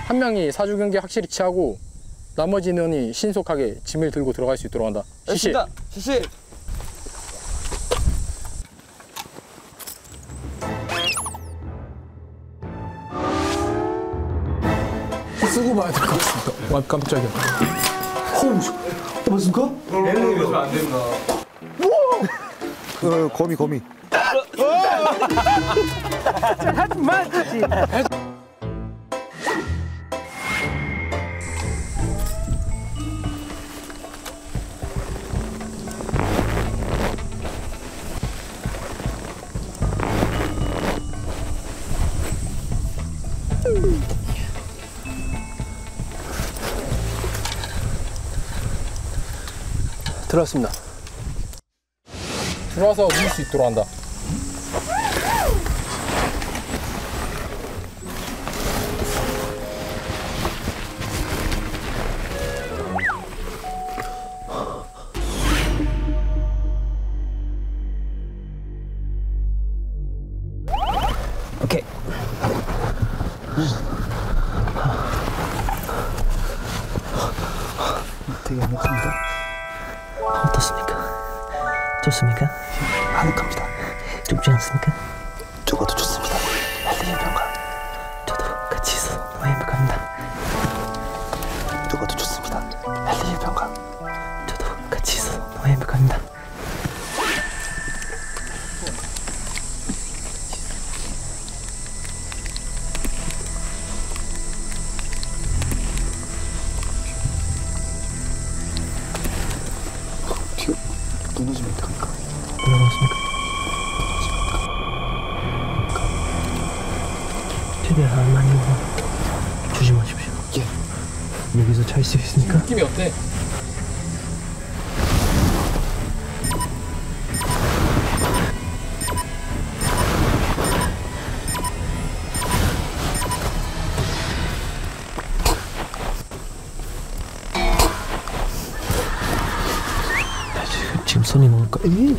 한 명이 사주 경계 확실히 취하고 나머지 인원이 신속하게 짐을 들고 들어갈 수 있도록 한다. 실시. 실시. 쓰고 봐야 될 것 같습니다. 와, 깜짝이야. 맞습니까? 얘는 이러면 안 된다. 거미. 들어왔습니다. 들어와서 누울 수 있도록 한다. 오케이. 되게 행복합니다. 어떻습니까? 좋습니까? 아늑합니다. 좁지 않습니까? 죽어도 좋습니다. 헬리의 병가. 저도 같이 있어서 너무 행복합니다. 죽어도 좋습니다. 헬리의 병가. 저도 같이 있어서 너무 행복합니다. 뒤에 무너지면 어떡합니까? 올라갔습니까? 최대한 많이 조심하십시오. 예. 여기서 잘 수 있습니까? 느낌이 어때? 지금 손이 먹을까?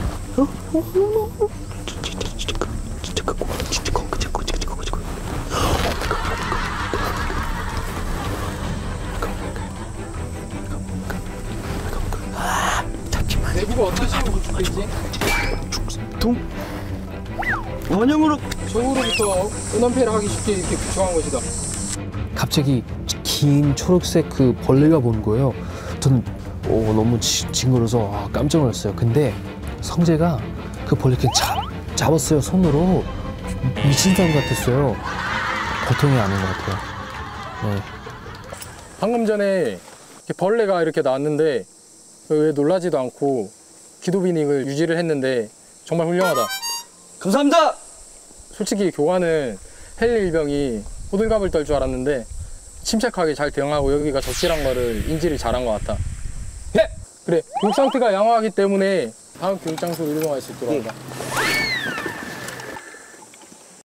내부가 어떤 식으로 구축되지? 원형으로 저으로부터 은원패를 하기 쉽게 이렇게 구축한 것이다. 갑자기 긴 초록색 그 벌레가 보는 거예요. 전 너무 징그러워서 깜짝 놀랐어요. 근데 성재가 그 벌레 그냥 잡았어요. 손으로. 미친 사람 같았어요. 보통이 아닌 것 같아요. 네. 방금 전에 이렇게 벌레가 이렇게 나왔는데 왜 놀라지도 않고 기도비닝을 유지를 했는데 정말 훌륭하다. 감사합니다. 솔직히 교관은 헨리 일병이 호들갑을 떨 줄 알았는데 침착하게 잘 대응하고 여기가 적실한 거를 인지를 잘한 것 같아. 예. 그래, 교육 상태가 양호하기 때문에 다음 교육 장소로 이동할 수 있도록 한다.